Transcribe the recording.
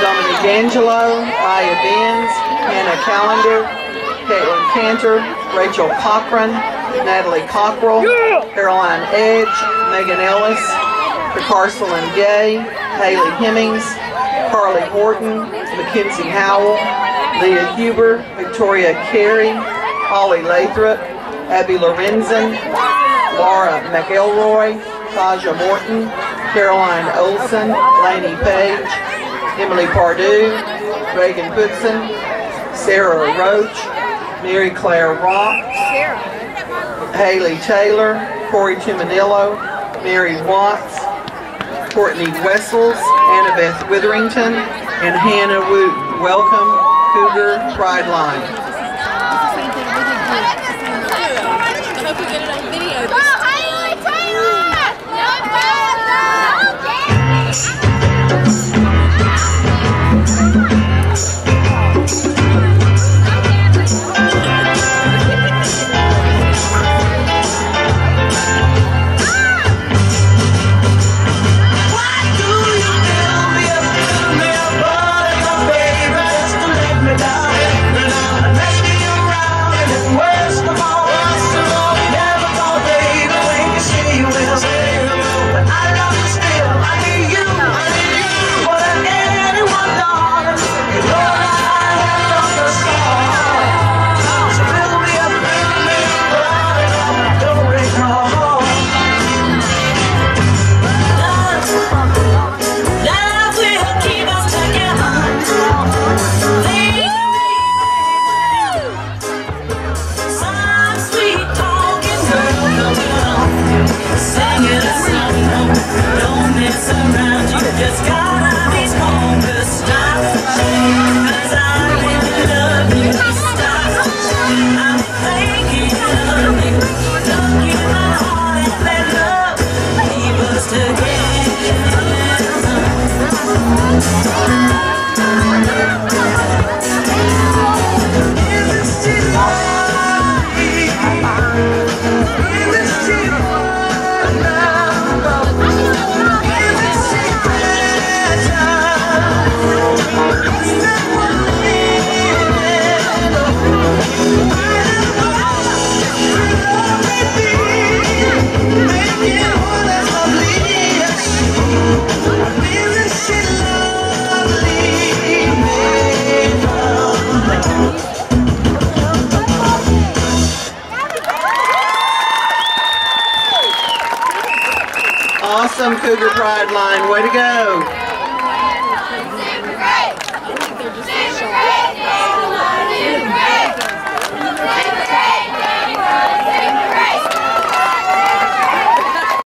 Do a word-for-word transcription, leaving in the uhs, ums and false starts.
Dominique Angelo, Aya Benz, Hannah Callender, Caitlin Cantor, Rachel Cochran, Natalie Cockrell, Caroline Edge, Megan Ellis, Carcelyn Gay, Haley Hemmings, Carly Horton, Mackenzie Howell, Leah Huber, Victoria Carey, Holly Lathrop, Abby Lorenzen, Laura McElroy, Taja Morton, Caroline Olson, Lainey Page, Emily Pardue, Reagan Goodson, Sarah Roach, Mary Claire Rock, Haley Taylor, Corey Tumanillo, Mary Watts, Courtney Wessels, Annabeth Witherington, and Hannah Wooten. Welcome, Cougar Pride Line. I hope we get it on video. Awesome, Cougar Pride Line. Way to go.